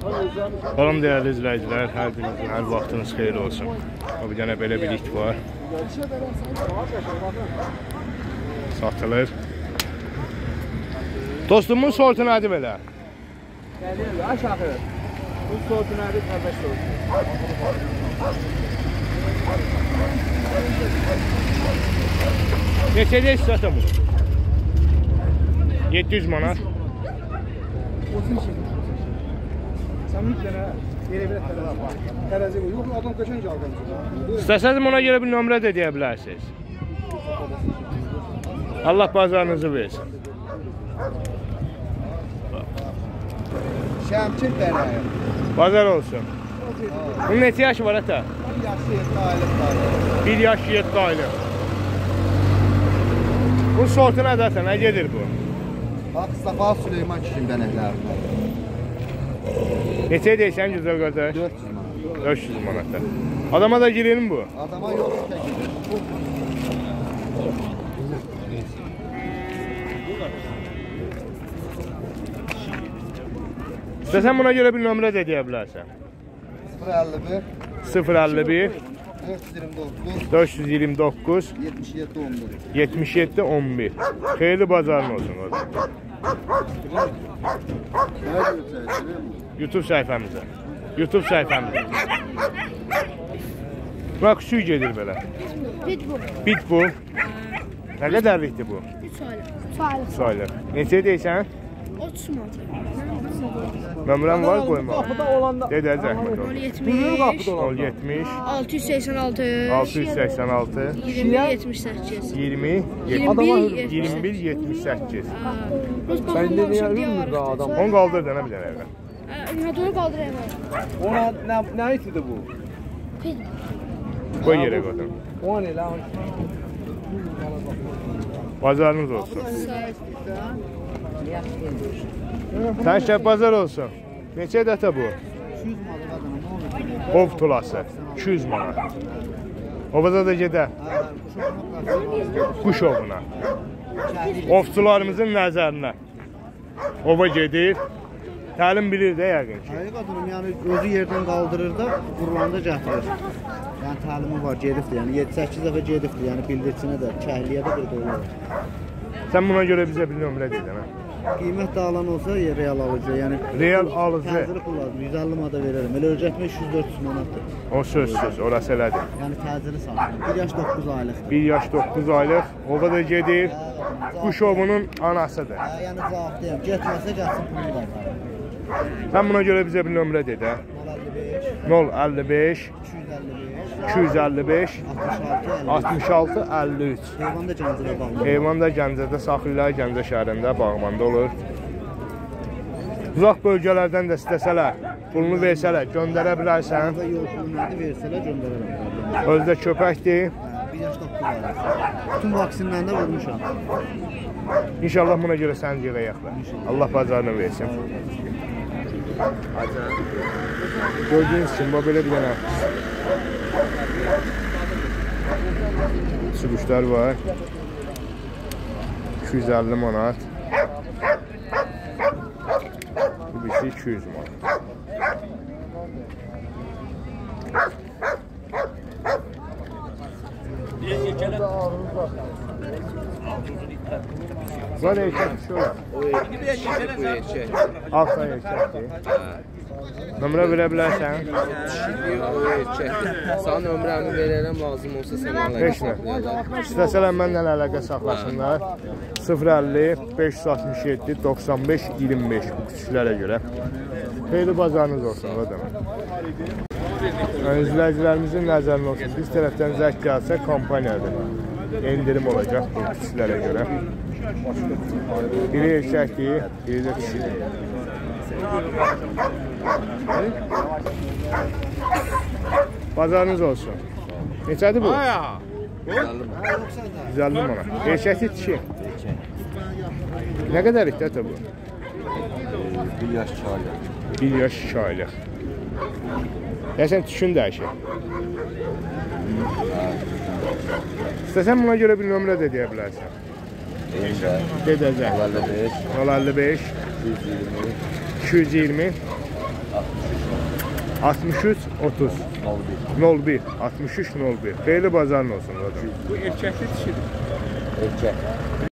Salam değerli izləyicilər, hər birinizin hər vaxtınız xeyir olsun. Bir dənə belə bir it var. Satılır. Dostumun sortu nədir belə? Aşağı. Bu sortu nədir? Qardaş sortu. Neçədə istəsə bu? 700 manat. Olsun ki. Sen bir tane gelebilir terazi bu. Yok adam kaçınca aldım. İstəsəniz ona görə bir nömrə də deyə bilərsiniz. Allah bazarınızı versin. Şəmçin bərəyə. Bazar olsun. Bunun neçə yaşı var ata? 1 yaş 7 aylıq. Bu sortu nədir? Nə gedir bu? Bax, Safa Süleyman kişinin bənəklərindən. Neçə deyirsən güzel qardaş? 400 manat. 400 manatda. Adama da girir mi bu? Adama yox çəkilir. İstəsən buna görə bir nömrə də deyə bilərsən. 051 051 429 77 11. Xeyirli bazarın olsun orada. YouTube səhifəmizə. YouTube səhifəmizə. Bura küçük gedir belə. Pitbull. Pitbull. Nə qədərlikdir bu? 3 aylık. Neçə deyirsən? 30 manat. Nömrəm var qoyma. Dedə zəhmət ol. 070 686 686 20 78 20 21 78. Ben de niye adam? Onu qaldır dənə bir dənə evə. Onu kaldırayım. Ona nə itidir bu? Qoy yerə qoydum. O ne lan? Bazarınız olsun. Təşkil bazar olsun. Neçə dəfə bu? 200 manat. Ov tulası. 200 manat. Ovaza da gedə. Quş ovuna. Ovçularımızın nəzərinə. Ova gedir. Təlim bilir də yəqin ki. Həqiqətən yəni özü yerdən qaldırır da qurulanda gətirir. Yəni təlimi var, gedibdir. Yəni 7-8 dəfə gedibdir. Yəni bildirçinə də, kəhliyə də bir də olur. Sən buna görə bizə bir nömrə deyilən hə? Qiymət də alan olsa real alıcı. Yəni Real alıcı. təcili pul lazım. 150 manata verərəm. Elə öyrətmə 300-400 manatdır. O sözsüz, orası elədir. Yəni təcili satın. 1 yaş 9 aylıq. 1 yaş 9 aylıq. Ova da gedir. Quş ovunun anasıdır. Yəni cavabdayım. Getməsə gəlsin pulunu da. Sən buna görə bizə bir nömrə de də. 055 255 66 53. Heyvan da Gəncədə bağlı. Heyvan da Gəncədə, Saxillər Gəncə şəhərində, Bağmanda olur. Uzaq bölgələrdən də istəsələr, pulunu versələr, göndərə bilərsən. Yol pulu nədir versələr göndərərəm. Özdə köpəkdir. 1 yaş 9 aylıq. Bütün vaksinlərini də vurmuşam. İnşallah buna görə sən yığayaqlar. Allah bazarını versin. Gördüğünüz için bu böyle bir tane sürüşler var. 250 manat. Bu birisi 200 manat. Var erkek şöyle. O erkek bu erkek. Altta erkekdir. Nömrə verə bilərsən. O erkekdir. Sana nömrəmi verərəm, lazım olsa sənə Heç nə. İstəsələr mənlə əlaqə saxlasınlar. 050 567 95 25 bu küçüklərə görə. Xeyirli bazarınız olsun, o demək. İzləyicilərimizin nəzərinə olsun. Biz tərəfdən zəng gəlsə kampaniyadır. İndirim olacaq bu küçüklərə görə. Biri erkəkdir, biri də kişidir. Bazarınız olsun. Neçədir bu? 150 manat. Erkəkli kişi. Nə qədər ihtiyat bu? 1 yaş 2 aylıq. 1 yaş 2 aylıq. Deyəsən tükün dəyişir. İstəsən buna görə bir nömrə də deyə bilərsən. Dedəcək. 55 055 120 220 63 30 01 63 01. Xeyirli bazarın olsun. Bu erkəkli dişidir. Erkək.